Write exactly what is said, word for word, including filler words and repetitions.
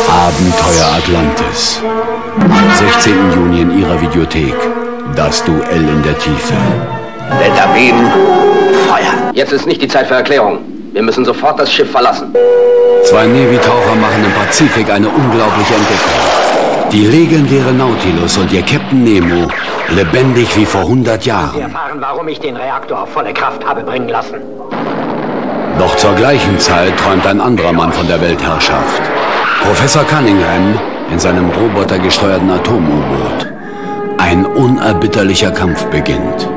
Abenteuer Atlantis. Am sechzehnten Juni in Ihrer Videothek. Das Duell in der Tiefe. Delta-Beam, Feuer. Jetzt ist nicht die Zeit für Erklärungen. Wir müssen sofort das Schiff verlassen. Zwei Navy-Taucher machen im Pazifik eine unglaubliche Entdeckung. Die legendäre Nautilus und ihr Captain Nemo, lebendig wie vor hundert Jahren. Sie erfahren, warum ich den Reaktor auf volle Kraft habe bringen lassen. Doch zur gleichen Zeit träumt ein anderer Mann von der Weltherrschaft. Professor Cunningham in seinem robotergesteuerten Atom-U-Boot. Ein unerbitterlicher Kampf beginnt.